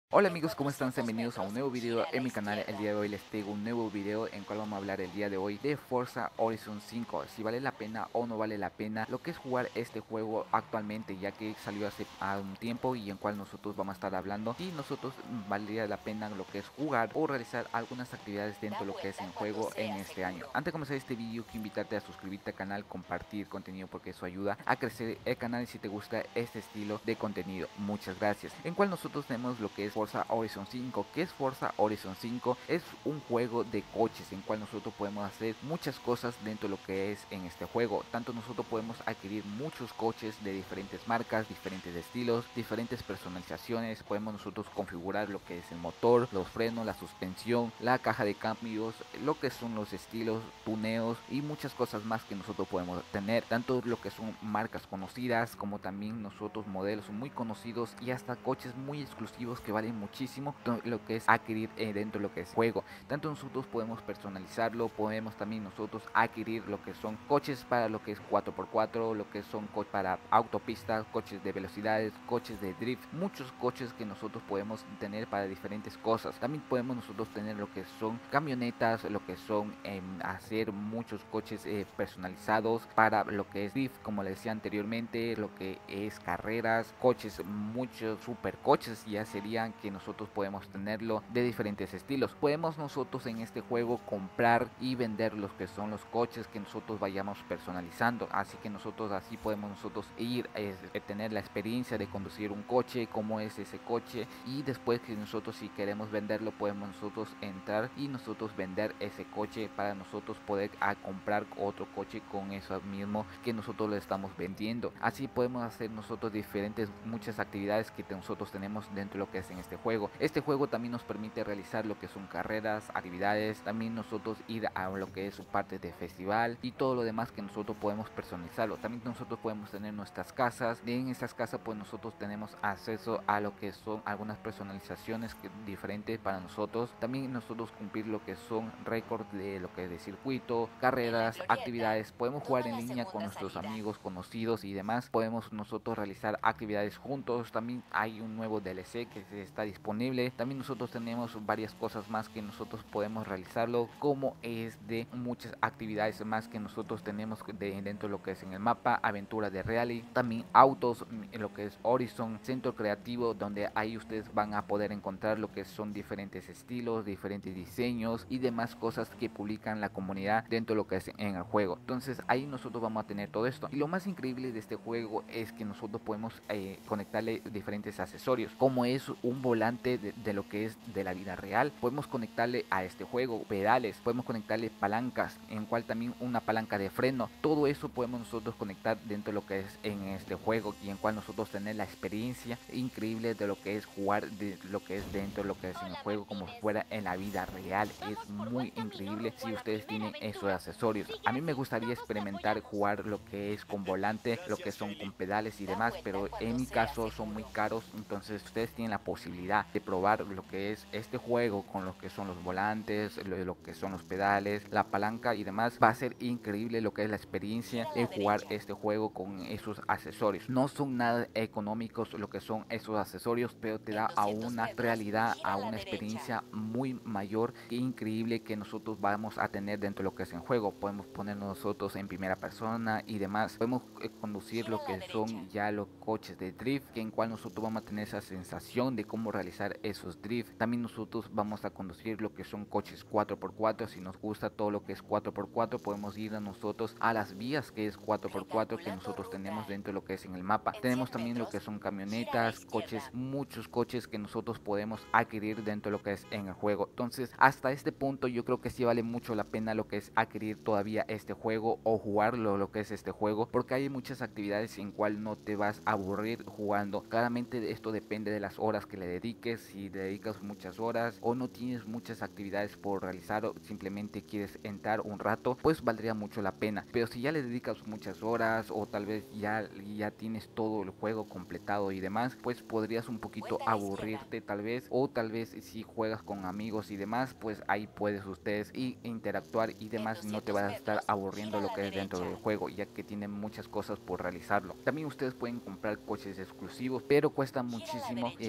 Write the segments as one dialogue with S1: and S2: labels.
S1: Hola amigos, ¿cómo están? Sean bienvenidos a un nuevo video en mi canal. El día de hoy les traigo un nuevo video en cual vamos a hablar el día de hoy de Forza Horizon 5. Si vale la pena o no vale la pena lo que es jugar este juego actualmente, ya que salió hace un tiempo y en cual nosotros vamos a estar hablando si nosotros valdría la pena lo que es jugar o realizar algunas actividades dentro de lo que es el juego en este año. Antes de comenzar este video, quiero invitarte a suscribirte al canal, compartir contenido porque eso ayuda a crecer el canal y si te gusta este estilo de contenido. Muchas gracias. En cual nosotros tenemos lo que es Forza Horizon 5. ¿Qué es Forza Horizon 5? Es un juego de coches en cual nosotros podemos hacer muchas cosas dentro de lo que es en este juego. Tanto nosotros podemos adquirir muchos coches de diferentes marcas, diferentes estilos, diferentes personalizaciones. Podemos nosotros configurar lo que es el motor, los frenos, la suspensión, la caja de cambios, lo que son los estilos, tuneos y muchas cosas más que nosotros podemos tener. Tanto lo que son marcas conocidas como también nosotros modelos muy conocidos y hasta coches muy exclusivos que valen muchísimo lo que es adquirir dentro de lo que es juego. Tanto nosotros podemos personalizarlo, podemos también nosotros adquirir lo que son coches para lo que es 4x4, lo que son coches para autopistas, coches de velocidades, coches de drift, muchos coches que nosotros podemos tener para diferentes cosas. También podemos nosotros tener lo que son camionetas, lo que son hacer muchos coches personalizados para lo que es drift, como les decía anteriormente, lo que es carreras, coches, muchos supercoches ya serían que nosotros podemos tenerlo de diferentes estilos. Podemos nosotros en este juego comprar y vender los que son los coches que nosotros vayamos personalizando, así que nosotros así podemos nosotros ir tener la experiencia de conducir un coche, cómo es ese coche, y después que nosotros si queremos venderlo podemos nosotros entrar y nosotros vender ese coche para nosotros poder comprar otro coche con eso mismo que nosotros le estamos vendiendo. Así podemos hacer nosotros diferentes muchas actividades que nosotros tenemos dentro de lo que es en este juego. Este juego también nos permite realizar lo que son carreras, actividades, también nosotros ir a lo que es su parte de festival y todo lo demás que nosotros podemos personalizarlo. También nosotros podemos tener nuestras casas, y en estas casas pues nosotros tenemos acceso a lo que son algunas personalizaciones diferentes para nosotros. También nosotros cumplir lo que son récords de lo que es de circuito, carreras, actividades. Podemos jugar en línea con nuestros amigos, conocidos y demás. Podemos nosotros realizar actividades juntos. También hay un nuevo DLC que está disponible. También nosotros tenemos varias cosas más que nosotros podemos realizarlo, como es de muchas actividades más que nosotros tenemos dentro de lo que es en el mapa, aventura de rally, también autos, en lo que es Horizon, centro creativo, donde ahí ustedes van a poder encontrar lo que son diferentes estilos, diferentes diseños y demás cosas que publican la comunidad dentro de lo que es en el juego. Entonces ahí nosotros vamos a tener todo esto. Y lo más increíble de este juego es que nosotros podemos conectarle diferentes accesorios, como es un volante de lo que es de la vida real. Podemos conectarle a este juego pedales, podemos conectarle palancas, en cual también una palanca de freno. Todo eso podemos nosotros conectar dentro de lo que es en este juego y en cual nosotros tener la experiencia increíble de lo que es jugar, de lo que es dentro de lo que es en el juego, como fuera en la vida real. Es muy increíble si ustedes tienen esos accesorios. A mí me gustaría experimentar jugar lo que es con volante, lo que son con pedales y demás, pero en mi caso son muy caros. Entonces ustedes tienen la posibilidad de probar lo que es este juego con lo que son los volantes, lo que son los pedales, la palanca y demás. Va a ser increíble lo que es la experiencia de jugar este juego con esos accesorios. No son nada económicos lo que son esos accesorios, pero te da a una realidad, a una experiencia muy mayor e increíble que nosotros vamos a tener dentro de lo que es el juego. Podemos poner nosotros en primera persona y demás. Podemos conducir lo que son ya los coches de drift, que en cual nosotros vamos a tener esa sensación de cómo realizar esos drift. También nosotros vamos a conducir lo que son coches 4x4. Si nos gusta todo lo que es 4x4, podemos ir a nosotros a las vías que es 4x4 que nosotros tenemos dentro de lo que es en el mapa. Tenemos también lo que son camionetas, coches, muchos coches que nosotros podemos adquirir dentro de lo que es en el juego. Entonces hasta este punto yo creo que sí vale mucho la pena lo que es adquirir todavía este juego o jugarlo lo que es este juego, porque hay muchas actividades en cual no te vas a aburrir jugando. Claramente esto depende de las horas que le dediques. Si le dedicas muchas horas o no tienes muchas actividades por realizar o simplemente quieres entrar un rato, pues valdría mucho la pena. Pero si ya le dedicas muchas horas o tal vez ya tienes todo el juego completado y demás, pues podrías un poquito aburrirte tal vez, o tal vez si juegas con amigos y demás, pues ahí puedes ustedes interactuar y demás, no te vas a estar aburriendo lo que es dentro del juego, ya que tienen muchas cosas por realizarlo. También ustedes pueden comprar coches exclusivos, pero cuesta muchísimo lo que son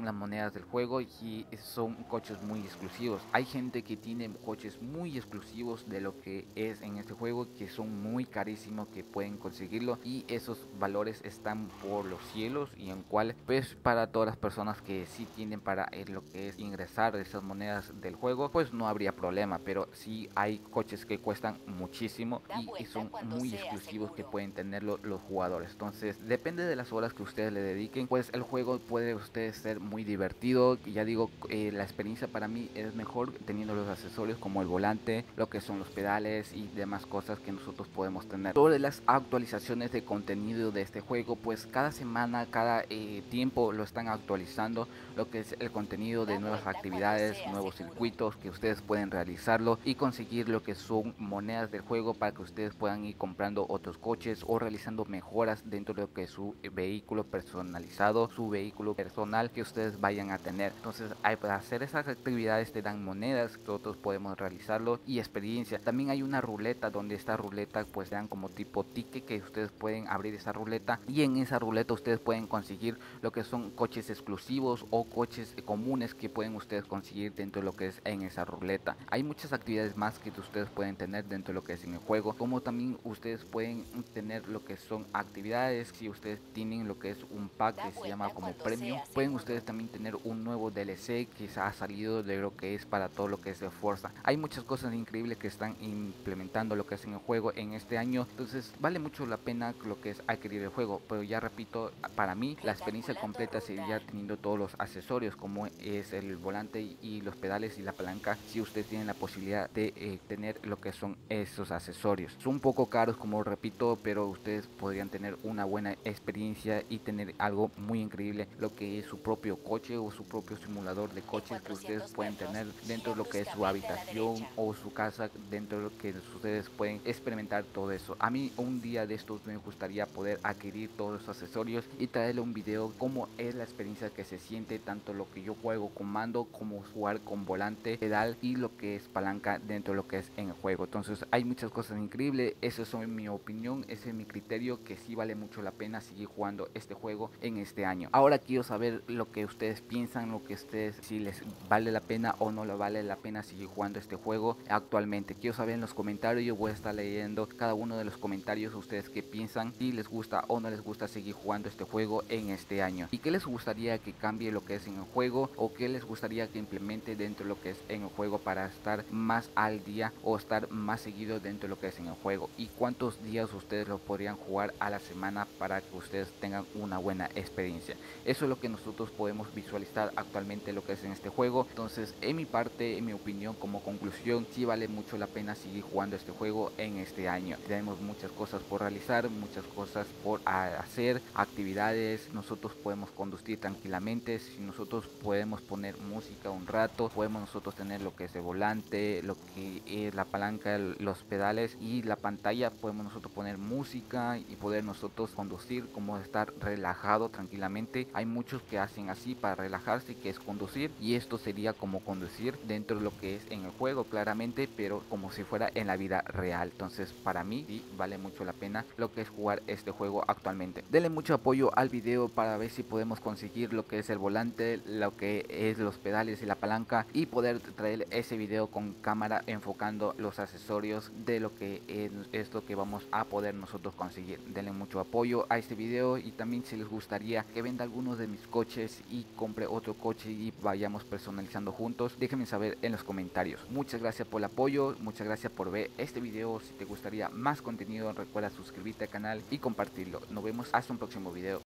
S1: son las monedas del juego y son coches muy exclusivos. Hay gente que tiene coches muy exclusivos de lo que es en este juego, que son muy carísimos, que pueden conseguirlo, y esos valores están por los cielos, y en cual pues para todas las personas que sí tienen para lo que es ingresar esas monedas del juego, pues no habría problema. Pero sí hay coches que cuestan muchísimo y son muy exclusivos, que pueden tenerlo los jugadores. Entonces depende de las horas que ustedes le dediquen, pues el juego puede ustedes ser muy divertido. Ya digo, la experiencia para mí es mejor teniendo los accesorios como el volante, lo que son los pedales y demás cosas que nosotros podemos tener. Sobre las actualizaciones de contenido de este juego, pues cada semana, cada tiempo lo están actualizando, lo que es el contenido de nuevas actividades, nuevos circuitos que ustedes pueden realizarlo y conseguir lo que son monedas del juego, para que ustedes puedan ir comprando otros coches o realizando mejoras dentro de lo que es su vehículo personalizado, su vehículo personal que ustedes vayan a tener. Entonces para hacer esas actividades te dan monedas, nosotros podemos realizarlo, y experiencia. También hay una ruleta, donde esta ruleta pues dan como tipo ticket, que ustedes pueden abrir esa ruleta, y en esa ruleta ustedes pueden conseguir lo que son coches exclusivos o coches comunes que pueden ustedes conseguir dentro de lo que es en esa ruleta. Hay muchas actividades más que ustedes pueden tener dentro de lo que es en el juego, como también ustedes pueden tener lo que son actividades. Si ustedes tienen lo que es un pack que se llama como premium, pueden ustedes también tener un nuevo DLC que se ha salido de lo que es para todo lo que es de Forza. Hay muchas cosas increíbles que están implementando lo que es en el juego en este año, entonces vale mucho la pena lo que es adquirir el juego. Pero ya repito, para mí la experiencia completa sería teniendo todos los accesorios, como es el volante y los pedales y la palanca, si ustedes tienen la posibilidad de tener lo que son esos accesorios. Son un poco caros, como repito, pero ustedes podrían tener una buena experiencia y tener algo muy increíble, lo que es su propio coche o su propio simulador de coches que ustedes pueden tener dentro de lo que es su habitación o su casa, dentro de lo que ustedes pueden experimentar todo eso. A mí un día de estos me gustaría poder adquirir todos los accesorios y traerle un video cómo es la experiencia que se siente, tanto lo que yo juego con mando como jugar con volante, pedal y lo que es palanca dentro de lo que es en el juego. Entonces hay muchas cosas increíbles. Esa es mi opinión, ese es mi criterio, que sí vale mucho la pena seguir jugando este juego en este año. Ahora quiero saber lo que ustedes piensan, lo que ustedes, si les vale la pena o no le vale la pena seguir jugando este juego actualmente. Quiero saber en los comentarios, yo voy a estar leyendo cada uno de los comentarios, ustedes qué piensan, si les gusta o no les gusta seguir jugando este juego en este año, y qué les gustaría que cambie lo que es en el juego, o qué les gustaría que implemente dentro de lo que es en el juego para estar más al día o estar más seguido dentro de lo que es en el juego, y cuántos días ustedes lo podrían jugar a la semana para que ustedes tengan una buena experiencia. Eso es lo que nosotros podemos visualizar actualmente lo que es en este juego. Entonces en mi parte, en mi opinión, como conclusión, sí vale mucho la pena seguir jugando este juego en este año. Tenemos muchas cosas por realizar, muchas cosas por hacer, actividades, nosotros podemos conducir tranquilamente, si nosotros podemos poner música un rato, podemos nosotros tener lo que es el volante, lo que es la palanca, los pedales y la pantalla, podemos nosotros poner música y poder nosotros conducir, como estar relajado tranquilamente. Hay muchos que hacen así para relajarse, que es conducir, y esto sería como conducir dentro de lo que es en el juego claramente, pero como si fuera en la vida real. Entonces para mí sí vale mucho la pena lo que es jugar este juego actualmente. Denle mucho apoyo al video para ver si podemos conseguir lo que es el volante, lo que es los pedales y la palanca, y poder traer ese video con cámara enfocando los accesorios de lo que es esto que vamos a poder nosotros conseguir. Denle mucho apoyo a este video, y también si les gustaría que venda algunos de mis coches y compre otro coche y vayamos personalizando juntos, déjenme saber en los comentarios. Muchas gracias por el apoyo, muchas gracias por ver este video. Si te gustaría más contenido, recuerda suscribirte al canal y compartirlo. Nos vemos hasta un próximo video.